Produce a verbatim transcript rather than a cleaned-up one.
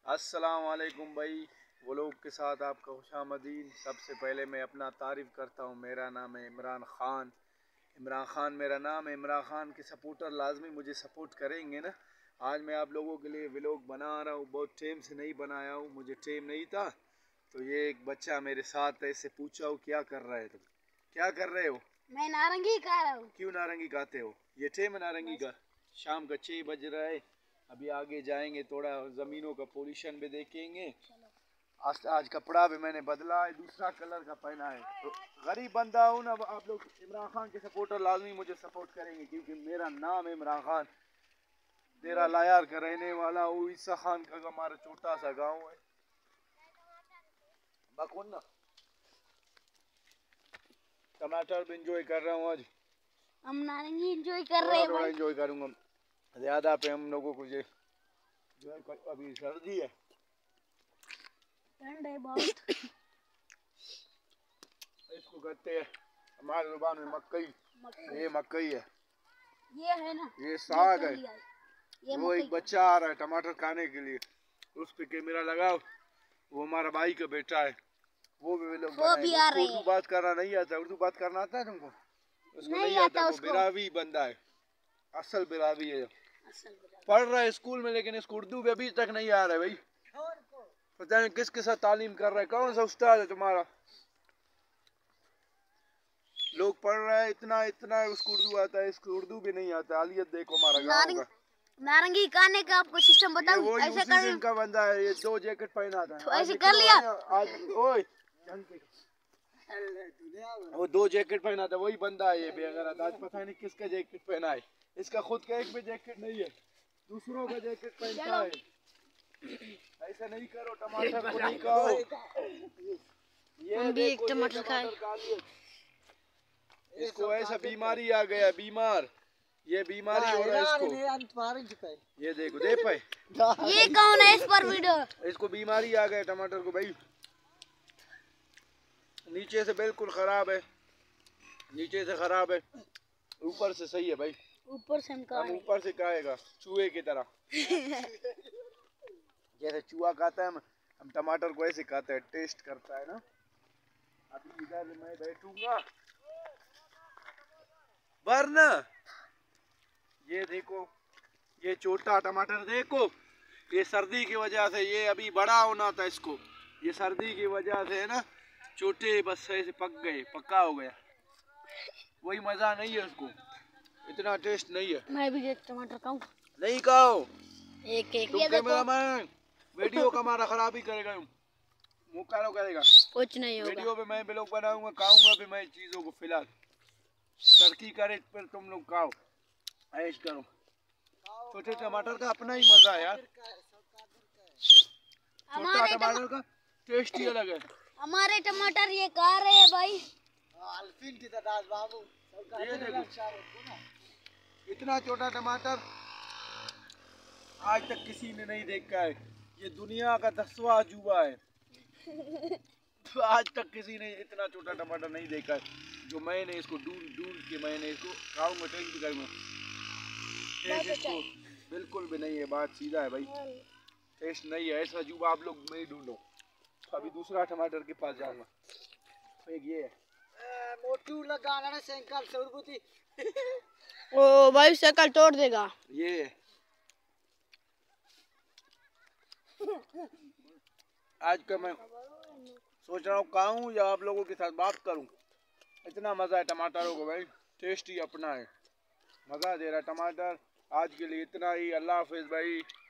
अस्सलाम वालेकुम भाई, वो लोग के साथ आपका खुशामदीद। सबसे पहले मैं अपना तारीफ़ करता हूँ। मेरा नाम है इमरान ख़ान। इमरान ख़ान मेरा नाम है। इमरान ख़ान के सपोर्टर लाजमी मुझे सपोर्ट करेंगे ना। आज मैं आप लोगों के लिए व्लॉग बना रहा हूँ। बहुत टाइम से नहीं बनाया हूँ, मुझे टाइम नहीं था। तो ये एक बच्चा मेरे साथ ऐसे पूछा हो क्या कर रहे तुम, क्या कर रहे हो? मैं नारंगी खा रहा हूँ। क्यों नारंगी खाते हो? ये टाइम नारंगी का, शाम का छः बज रहा है। अभी आगे जाएंगे, थोड़ा ज़मीनों का पोल्यूशन भी देखेंगे। आज आज कपड़ा भी मैंने बदला है, दूसरा कलर का पहना है। तो गरीब बंदा हूँ ना। आप लोग इमरान खान के सपोर्टर लाजमी मुझे सपोर्ट करेंगे, क्योंकि मेरा नाम है इमरान खान। तेरा लायार का रहने वाला हूँ। ईसा खान का हमारा छोटा सा गाँव है। बकौन ना टमाटर भी इंजॉय कर रहा हूँ। आज हम नारंगी एंजॉय कर रहे हैं। थोड़ा इंजॉय करूँगा, ज़्यादा पे हम लोगों को जो है अभी सर्दी है, ठंड है बहुत। इसको कहते हैं हमारे जुबान में मकई। ये मकई है, ये है ना, ये साग है। ये वो एक बच्चा आ रहा है टमाटर खाने के लिए, उस पे कैमरा लगाओ। वो हमारा भाई का बेटा है, वो भी लोग वो भी आ रहे हैं। उर्दू बात करना नहीं आता। उर्दू बात करना आता है तुमको? उसको नहीं, नहीं आता। वो बिरावी बंदा है, असल बिरावी है। पढ़ रहा है स्कूल में, लेकिन इसको उर्दू भी अभी तक नहीं आ रहा है भाई। पता नहीं किसके साथ तालीम कर रहा है, कौन सा उस्ताद है तुम्हारा? लोग पढ़ रहा है इतना इतना, उसको उर्दू आता है, इसको उर्दू भी नहीं आता। आलियत देखो हमारा गाँव का। नारंगी खाने का आपको सिस्टम बताऊं? ऐसे कर का बंदा है। ये दो जैकेट पहना था, तो ऐसे कर लिया आज। ओए वो दो जैकेट पहना था, वही बंदा है ये भी। अगर आज पता नहीं किसका जैकेट पहना है। इसका खुद का एक भी जैकेट नहीं है, दूसरों का जैकेट पहनता है। ऐसा नहीं करो, टमाटर को नहीं खाओ। ये भी एक टमाटर खाए। इसको ऐसा बीमारी आ गया, बीमार। ये बीमारी हो रहा है इसको। ये देखो, दे पाए ये कौन है इस पर वीडियो? इसको बीमारी आ गया टमाटर को भाई। नीचे से बिल्कुल खराब है, नीचे से खराब है, ऊपर से सही है भाई। ऊपर से हम ऊपर से खाएगा चूहे की तरह। जैसे चूहा खाता है, हम हम टमाटर को ऐसे खाते हैं, टेस्ट करता है ना। अभी इधर मैं बैठूंगा वरना ये देखो, ये छोटा टमाटर देखो। ये सर्दी की वजह से, ये अभी बड़ा होना था इसको, ये सर्दी की वजह से है ना, छोटे बस ऐसे पक गए, पक्का हो गया। वही मजा नहीं है उसको, इतना टेस्ट नहीं है। मैं भी एक टमाटर खाऊं? नहीं खाओ, एक एक ये देखो। मैं वीडियो का हमारा खराब ही करेगा, मुकारो करेगा। कुछ नहीं होगा। वीडियो पे मैं ब्लॉग बनाऊंगा, खाऊंगा भी मैं चीजों को। फिलहाल तरक्की करे फिर तुम लोग खाओ, ऐश करो। छोटे टमाटर का अपना ही मजा है यार, छोटा टमाटर का टेस्ट ही अलग है। हमारे टमाटर ये खा रहे हैं भाई। ये देखो, इतना छोटा टमाटर आज तक किसी ने नहीं देखा है। ये दुनिया का दसवां अजूबा है। आज तक किसी ने इतना छोटा टमाटर नहीं देखा है। जो मैंने इसको ढूंढ ढूंढ के मैंने इसको खाऊंगा, टेस्ट भी करूंगा। टेस्ट इसको बिल्कुल भी नहीं है, बात सीधा है भाई। टेस्ट नहीं है, ऐसा अजूबा आप लोग नहीं ढूंढो। अभी दूसरा टमाटर के पास जाऊंगा। एक ये है, मोटू लगाना साइकिल सौरभूति। ओ भाई साइकिल तोड़ देगा। ये आज का मैं सोच रहा हूँ खाऊं या आप लोगों के साथ बात करूं। इतना मजा है टमाटरों को भाई, टेस्ट ही अपना है, मजा दे रहा है टमाटर। आज के लिए इतना ही, अल्लाह हाफिज भाई।